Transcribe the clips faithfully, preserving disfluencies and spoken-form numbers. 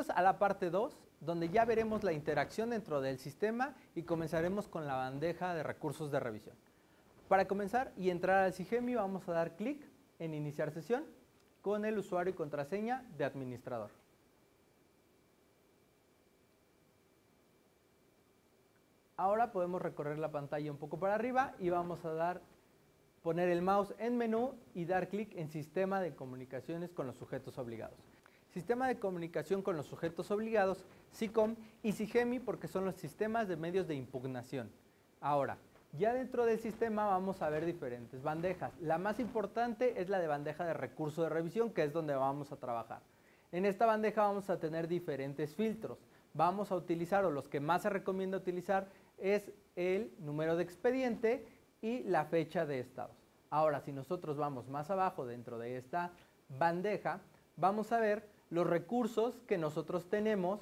Bienvenidos a la parte dos, donde ya veremos la interacción dentro del sistema y comenzaremos con la bandeja de recursos de revisión. Para comenzar y entrar al Sigemi vamos a dar clic en iniciar sesión con el usuario y contraseña de administrador. Ahora podemos recorrer la pantalla un poco para arriba y vamos a dar, poner el mouse en menú y dar clic en sistema de comunicaciones con los sujetos obligados. Sistema de comunicación con los sujetos obligados, SICOM y Sigemi porque son los sistemas de medios de impugnación. Ahora, ya dentro del sistema vamos a ver diferentes bandejas. La más importante es la de bandeja de recurso de revisión, que es donde vamos a trabajar. En esta bandeja vamos a tener diferentes filtros. Vamos a utilizar, o los que más se recomienda utilizar, es el número de expediente y la fecha de estados. Ahora, si nosotros vamos más abajo dentro de esta bandeja, vamos a ver los recursos que nosotros tenemos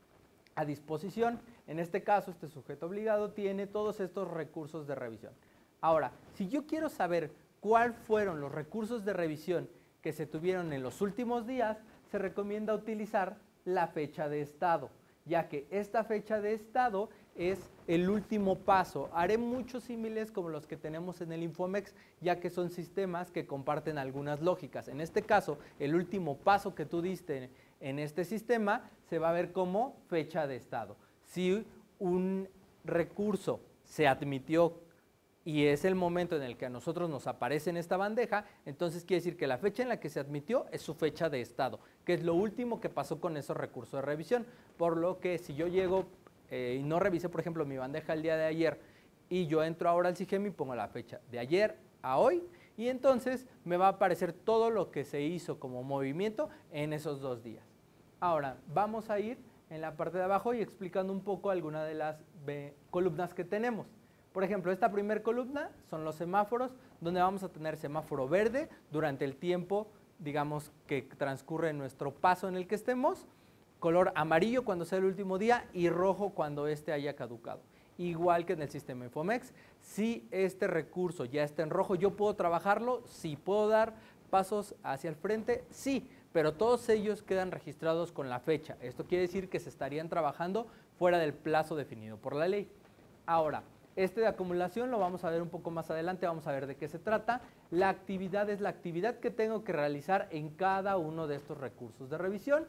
a disposición. En este caso, este sujeto obligado tiene todos estos recursos de revisión. Ahora, si yo quiero saber cuáles fueron los recursos de revisión que se tuvieron en los últimos días, se recomienda utilizar la fecha de estado, ya que esta fecha de estado es el último paso. Haré muchos símiles como los que tenemos en el Infomex, ya que son sistemas que comparten algunas lógicas. En este caso, el último paso que tú diste en este sistema se va a ver como fecha de estado. Si un recurso se admitió y es el momento en el que a nosotros nos aparece en esta bandeja, entonces quiere decir que la fecha en la que se admitió es su fecha de estado, que es lo último que pasó con esos recursos de revisión. Por lo que si yo llego eh, y no revisé, por ejemplo, mi bandeja el día de ayer y yo entro ahora al Sigemi y pongo la fecha de ayer a hoy, y entonces me va a aparecer todo lo que se hizo como movimiento en esos dos días. Ahora, vamos a ir en la parte de abajo y explicando un poco algunas de las eh, columnas que tenemos. Por ejemplo, esta primera columna son los semáforos, donde vamos a tener semáforo verde durante el tiempo, digamos, que transcurre nuestro paso en el que estemos, color amarillo cuando sea el último día y rojo cuando este haya caducado. Igual que en el sistema Infomex, si este recurso ya está en rojo, ¿yo puedo trabajarlo? Sí. ¿Puedo dar pasos hacia el frente? Sí, pero todos ellos quedan registrados con la fecha. Esto quiere decir que se estarían trabajando fuera del plazo definido por la ley. Ahora, este de acumulación lo vamos a ver un poco más adelante, vamos a ver de qué se trata. La actividad es la actividad que tengo que realizar en cada uno de estos recursos de revisión.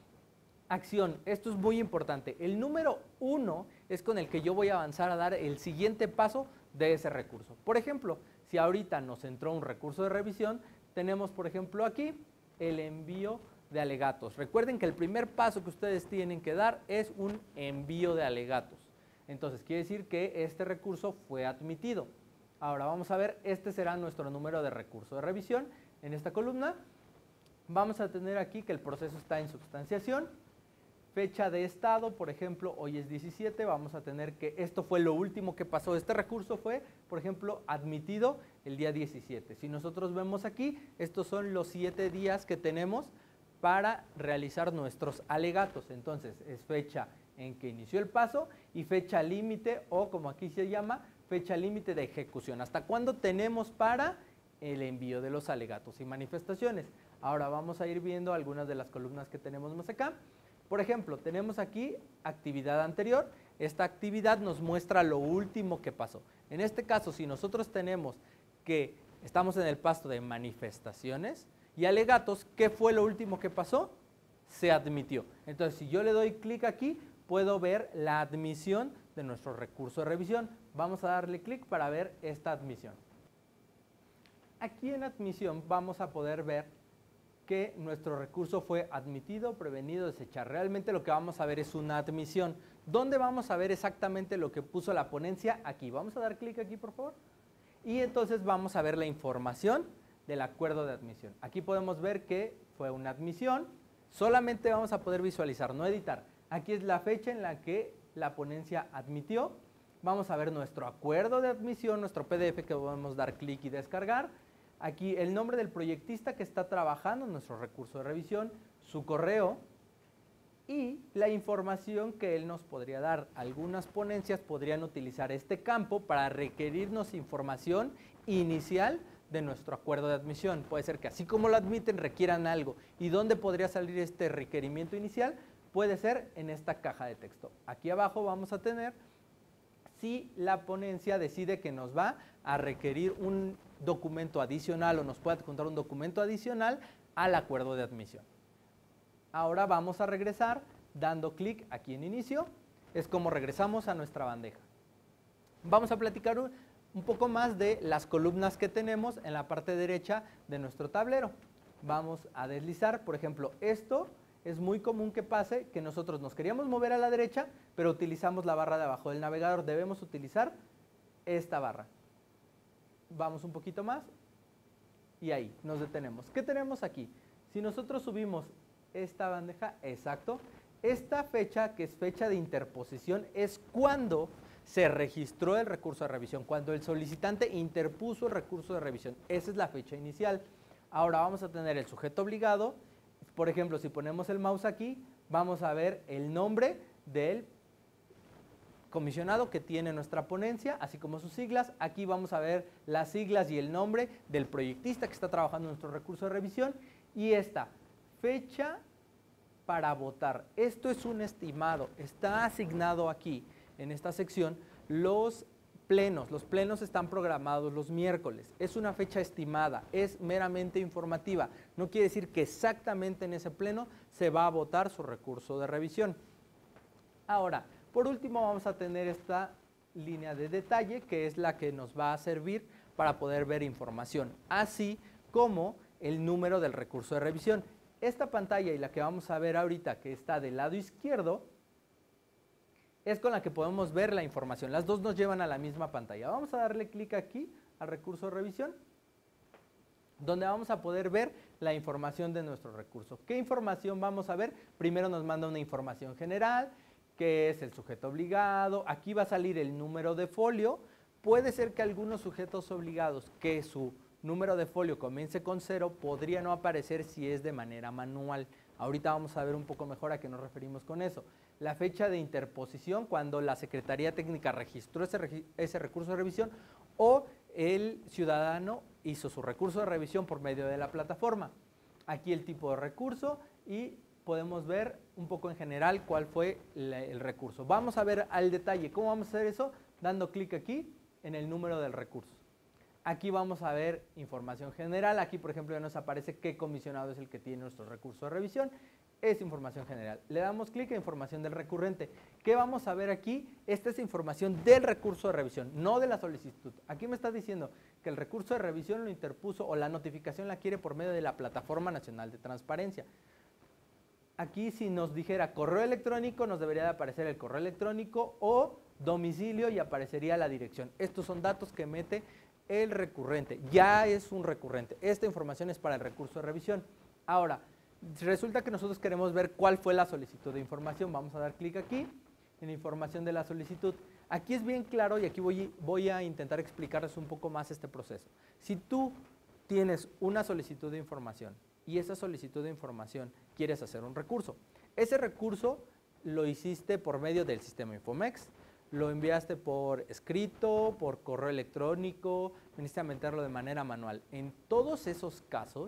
Acción, esto es muy importante. El número uno es con el que yo voy a avanzar a dar el siguiente paso de ese recurso. Por ejemplo, si ahorita nos entró un recurso de revisión, tenemos por ejemplo aquí el envío de alegatos. Recuerden que el primer paso que ustedes tienen que dar es un envío de alegatos. Entonces, quiere decir que este recurso fue admitido. Ahora vamos a ver, este será nuestro número de recurso de revisión. En esta columna vamos a tener aquí que el proceso está en substanciación. Fecha de estado, por ejemplo, hoy es diecisiete, vamos a tener que esto fue lo último que pasó. Este recurso fue, por ejemplo, admitido el día diecisiete. Si nosotros vemos aquí, estos son los siete días que tenemos para realizar nuestros alegatos. Entonces, es fecha en que inició el paso y fecha límite, o como aquí se llama, fecha límite de ejecución. ¿Hasta cuándo tenemos para el envío de los alegatos y manifestaciones? Ahora vamos a ir viendo algunas de las columnas que tenemos más acá. Por ejemplo, tenemos aquí actividad anterior. Esta actividad nos muestra lo último que pasó. En este caso, si nosotros tenemos que estamos en el paso de manifestaciones y alegatos, ¿qué fue lo último que pasó? Se admitió. Entonces, si yo le doy clic aquí, puedo ver la admisión de nuestro recurso de revisión. Vamos a darle clic para ver esta admisión. Aquí en admisión vamos a poder ver que nuestro recurso fue admitido, prevenido, desechar. Realmente lo que vamos a ver es una admisión. ¿Dónde vamos a ver exactamente lo que puso la ponencia? Aquí. Vamos a dar clic aquí, por favor. Y entonces vamos a ver la información del acuerdo de admisión. Aquí podemos ver que fue una admisión. Solamente vamos a poder visualizar, no editar. Aquí es la fecha en la que la ponencia admitió. Vamos a ver nuestro acuerdo de admisión, nuestro P D F que podemos dar clic y descargar. Aquí el nombre del proyectista que está trabajando en nuestro recurso de revisión, su correo y la información que él nos podría dar. Algunas ponencias podrían utilizar este campo para requerirnos información inicial de nuestro acuerdo de admisión. Puede ser que así como lo admiten requieran algo. ¿Y dónde podría salir este requerimiento inicial? puede ser en esta caja de texto. Aquí abajo vamos a tener si la ponencia decide que nos va a requerir un documento adicional o nos puede adjuntar un documento adicional al acuerdo de admisión. Ahora vamos a regresar dando clic aquí en inicio. Es como regresamos a nuestra bandeja. Vamos a platicar un, un poco más de las columnas que tenemos en la parte derecha de nuestro tablero. Vamos a deslizar, por ejemplo, esto es muy común que pase que nosotros nos queríamos mover a la derecha, pero utilizamos la barra de abajo del navegador. Debemos utilizar esta barra. Vamos un poquito más y ahí nos detenemos. ¿Qué tenemos aquí? Si nosotros subimos esta bandeja, exacto, esta fecha, que es fecha de interposición, es cuando se registró el recurso de revisión, cuando el solicitante interpuso el recurso de revisión. Esa es la fecha inicial. Ahora vamos a tener el sujeto obligado. Por ejemplo, si ponemos el mouse aquí, vamos a ver el nombre del comisionado que tiene nuestra ponencia, así como sus siglas. Aquí vamos a ver las siglas y el nombre del proyectista que está trabajando en nuestro recurso de revisión. Y esta fecha para votar. Esto es un estimado. Está asignado aquí, en esta sección, los plenos. Los plenos están programados los miércoles. Es una fecha estimada, es meramente informativa. No quiere decir que exactamente en ese pleno se va a votar su recurso de revisión. Ahora, por último vamos a tener esta línea de detalle que es la que nos va a servir para poder ver información, así como el número del recurso de revisión. Esta pantalla y la que vamos a ver ahorita, que está del lado izquierdo, es con la que podemos ver la información. Las dos nos llevan a la misma pantalla. Vamos a darle clic aquí al recurso de revisión, donde vamos a poder ver la información de nuestro recurso. ¿Qué información vamos a ver? Primero nos manda una información general, que es el sujeto obligado. Aquí va a salir el número de folio. Puede ser que algunos sujetos obligados que su número de folio comience con cero, podría no aparecer si es de manera manual. Ahorita vamos a ver un poco mejor a qué nos referimos con eso. La fecha de interposición, cuando la Secretaría Técnica registró ese, ese recurso de revisión o el ciudadano hizo su recurso de revisión por medio de la plataforma. Aquí el tipo de recurso y podemos ver un poco en general cuál fue la, el recurso. Vamos a ver al detalle. ¿Cómo vamos a hacer eso? Dando clic aquí en el número del recurso. Aquí vamos a ver información general. Aquí, por ejemplo, ya nos aparece qué comisionado es el que tiene nuestro recurso de revisión. Es información general. Le damos clic a información del recurrente. ¿Qué vamos a ver aquí? Esta es información del recurso de revisión, no de la solicitud. Aquí me está diciendo que el recurso de revisión lo interpuso o la notificación la quiere por medio de la Plataforma Nacional de Transparencia. Aquí si nos dijera correo electrónico, nos debería de aparecer el correo electrónico o domicilio y aparecería la dirección. Estos son datos que mete el recurrente. Ya es un recurrente. Esta información es para el recurso de revisión. Ahora, resulta que nosotros queremos ver cuál fue la solicitud de información. Vamos a dar clic aquí en información de la solicitud. Aquí es bien claro y aquí voy, voy a intentar explicarles un poco más este proceso. Si tú tienes una solicitud de información y esa solicitud de información quieres hacer un recurso, ese recurso lo hiciste por medio del sistema Infomex, lo enviaste por escrito, por correo electrónico, viniste a meterlo de manera manual. En todos esos casos,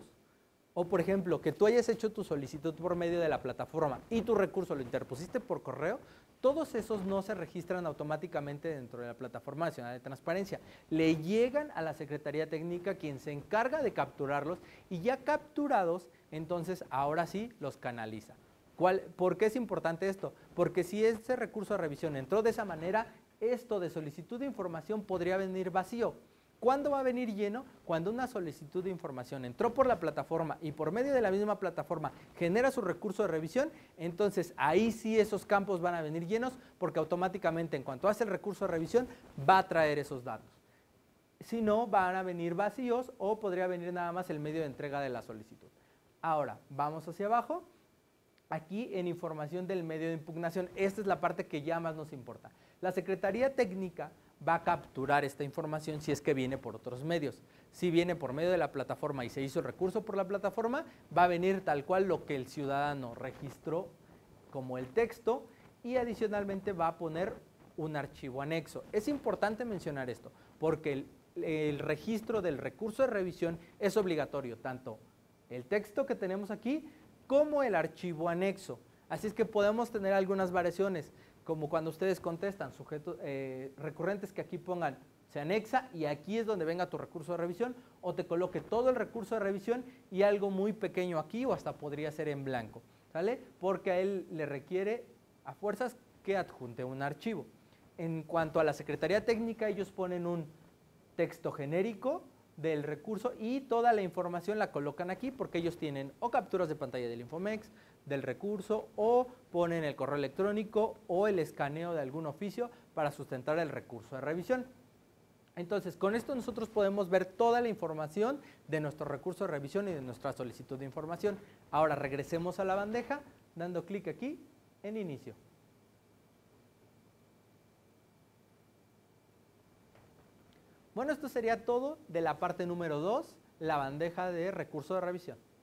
o por ejemplo, que tú hayas hecho tu solicitud por medio de la plataforma y tu recurso lo interpusiste por correo, todos esos no se registran automáticamente dentro de la Plataforma Nacional de Transparencia. Le llegan a la Secretaría Técnica, quien se encarga de capturarlos y ya capturados, entonces ahora sí los canaliza. ¿Cuál, ¿Por qué es importante esto? Porque si ese recurso de revisión entró de esa manera, esto de solicitud de información podría venir vacío. ¿Cuándo va a venir lleno? Cuando una solicitud de información entró por la plataforma y por medio de la misma plataforma genera su recurso de revisión, entonces ahí sí esos campos van a venir llenos porque automáticamente en cuanto hace el recurso de revisión va a traer esos datos. Si no, van a venir vacíos o podría venir nada más el medio de entrega de la solicitud. Ahora, vamos hacia abajo. Aquí en información del medio de impugnación, esta es la parte que ya más nos importa. La Secretaría Técnica va a capturar esta información si es que viene por otros medios. Si viene por medio de la plataforma y se hizo el recurso por la plataforma, va a venir tal cual lo que el ciudadano registró como el texto y adicionalmente va a poner un archivo anexo. Es importante mencionar esto porque el, el registro del recurso de revisión es obligatorio, tanto el texto que tenemos aquí como el archivo anexo. Así es que podemos tener algunas variaciones, como cuando ustedes contestan sujetos eh, recurrentes, que aquí pongan se anexa y aquí es donde venga tu recurso de revisión, o te coloque todo el recurso de revisión y algo muy pequeño aquí, o hasta podría ser en blanco, ¿sale? Porque a él le requiere a fuerzas que adjunte un archivo. En cuanto a la Secretaría Técnica, ellos ponen un texto genérico del recurso y toda la información la colocan aquí, porque ellos tienen o capturas de pantalla del Infomex, del recurso, o ponen el correo electrónico o el escaneo de algún oficio para sustentar el recurso de revisión. Entonces, con esto nosotros podemos ver toda la información de nuestro recurso de revisión y de nuestra solicitud de información. Ahora regresemos a la bandeja, dando clic aquí en inicio. Bueno, esto sería todo de la parte número dos, la bandeja de recurso de revisión.